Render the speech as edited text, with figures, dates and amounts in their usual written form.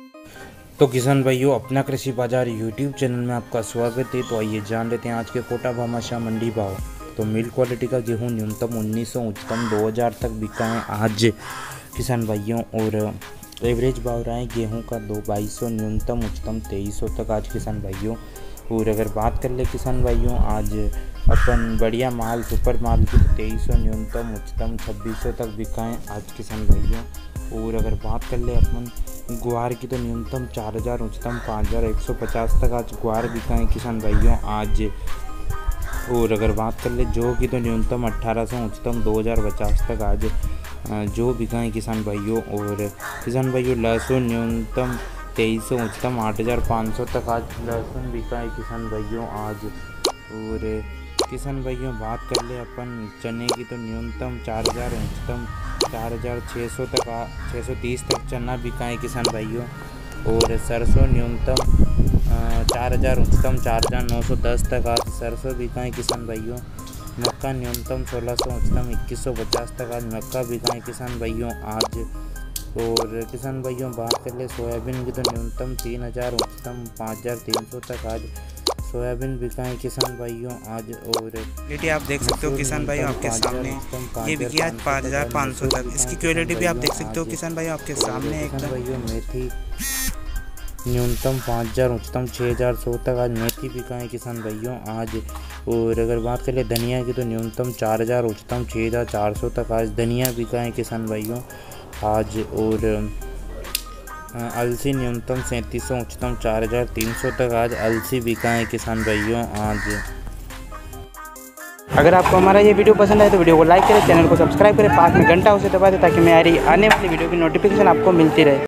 तो किसान भाइयों, अपना कृषि बाजार यूट्यूब चैनल में आपका स्वागत है। तो आइए जान लेते हैं आज के कोटा भामाशाह मंडी भाव। तो मिल क्वालिटी का गेहूं न्यूनतम 1900, उच्चतम 2000 तक बिका है आज किसान भाइयों। और एवरेज भाव रहा है गेहूं का 2200 न्यूनतम, उच्चतम 2300 तक आज किसान भाइयों। और अगर बात कर ले किसान भाइयों, आज अपन बढ़िया माल सुपर माल की 2300 न्यूनतम, उच्चतम 2600 तक बिका है आज किसान भाइयों। और अगर बात कर ले अपन ग्वार की, तो न्यूनतम 4000, उच्चतम 5150 तक आज ग्वार बिका है किसान भाइयों आज। और अगर बात कर ले जौ की, तो न्यूनतम 1800, उच्चतम 2050 तक आज जौ बिका है किसान भाइयों। और किसान भाइयों लहसुन न्यूनतम 2300, उच्चतम 8500 तक आज लहसुन बिका है किसान भाइयों आज। और किसान भाइयों बात कर ले अपन चने की, तो न्यूनतम 4000, उच्चतम 4600 तक 630 तक चना बिका है किसान भाइयों। और सरसों न्यूनतम 4000, उच्चतम 4910 तक आज सरसों बिका है किसान भाइयों। मक्का न्यूनतम 1600, उच्चतम 2150 तक आज मक्का बिका है किसान भाइयों आज। और किसान भाइयों बात कर ले सोयाबीन की, तो न्यूनतम 3000, उच्चतम 5300 तक आज सोयाबीन बिका है किसान भाइयों आज। और क्वालिटी आप देख सकते हो किसान भाइयों आपके सामने, ये बिकी आज 5500 तक। इसकी क्वालिटी भी आप देख सकते हो किसान भाइयों आपके सामने एकदम। भाइयों मेथी न्यूनतम 5000, उच्चतम 6100 तक आज मेथी बिका है किसान भाइयों आज। और अगर बात करें धनिया की, तो न्यूनतम 4000, उच्चतम 6400 तक आज धनिया बिका है किसान भाइयों आज। और अलसी न्यूनतम 3700, उच्चतम 4300 तक आज अलसी बिका है किसान भाइयों आज। अगर आपको हमारा ये वीडियो पसंद आए तो वीडियो को लाइक करें, चैनल को सब्सक्राइब करें, पास में घंटा उसे दबा दें ताकि मेरी आने वाली वीडियो की नोटिफिकेशन आपको मिलती रहे।